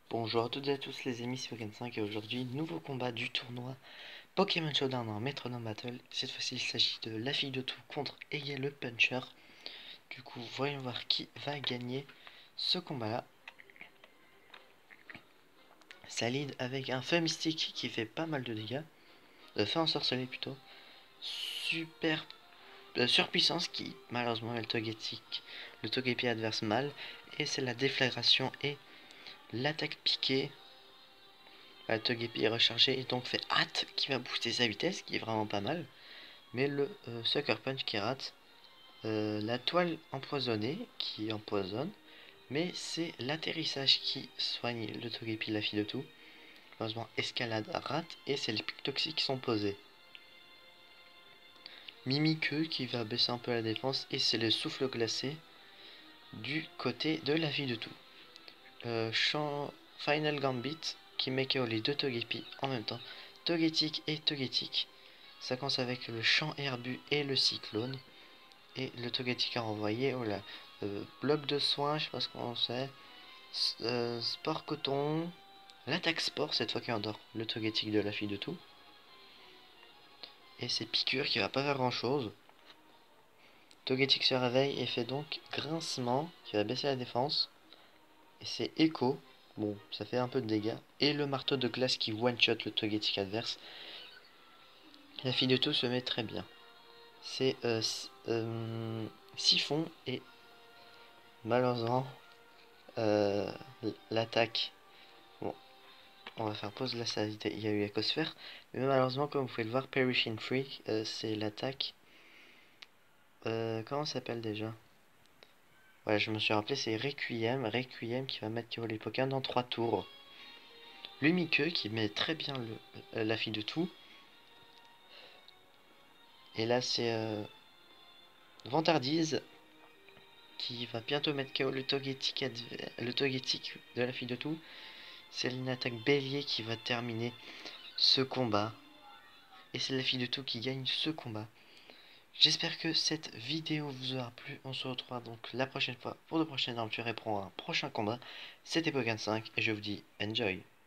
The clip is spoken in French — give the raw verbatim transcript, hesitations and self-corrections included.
Bonjour à toutes et à tous les amis, c'est Pokémon cinq et aujourd'hui, nouveau combat du tournoi Pokémon Showdown en Metronome Battle. Cette fois-ci, il s'agit de la fille de tout contre Eye le Puncher. Du coup, voyons voir qui va gagner ce combat-là. Ça lead avec un feu mystique qui fait pas mal de dégâts. Euh, feu ensorcelé plutôt. Super euh, surpuissance qui, malheureusement, est le Togetic, le Togepi adverse mal. Et c'est la déflagration et l'attaque piquée. Le Togepi est rechargé et donc fait hâte qui va booster sa vitesse, qui est vraiment pas mal. Mais le euh, Sucker Punch qui rate. Euh, la toile empoisonnée qui empoisonne. Mais c'est l'atterrissage qui soigne le Togepi, la fille de tout. Heureusement, escalade rate et c'est les pics toxiques qui sont posés. Mimikyu qui va baisser un peu la défense et c'est le souffle glacé du côté de la fille de tout. Euh, champ Final Gambit qui met K O les deux Togepi en même temps. Togetic et Togetic. Ça commence avec le champ herbu et le cyclone. Et le Togetic a renvoyé. Oh là. Euh, bloc de soin, je sais pas ce qu'on sait. Euh, sport coton. L'attaque sport cette fois qui endort le Togetic de la fille de tout. Et c'est piqûre qui va pas faire grand chose. Togetic se réveille et fait donc grincement qui va baisser la défense. Et c'est Echo. Bon, ça fait un peu de dégâts. Et le marteau de glace qui one-shot le Togetic adverse. La fille de tout se met très bien. C'est euh, euh, Siphon et malheureusement euh, l'attaque. Bon, on va faire pause là, ça, il y a eu Ecosphère. Mais malheureusement, comme vous pouvez le voir, Perishing Freak, euh, c'est l'attaque. Euh, comment ça s'appelle déjà? Ouais, je me suis rappelé, c'est Requiem. Requiem qui va mettre K O les Pokémon dans trois tours. Lumikeux qui met très bien le, la fille de tout. Et là, c'est euh, Vantardise qui va bientôt mettre K O le Togetic, le Togetic de la fille de tout. C'est une attaque bélier qui va terminer ce combat. Et c'est la fille de tout qui gagne ce combat. J'espère que cette vidéo vous aura plu. On se retrouve donc la prochaine fois pour de prochaines aventures et pour un prochain combat. C'était Pokémon cinq et je vous dis enjoy.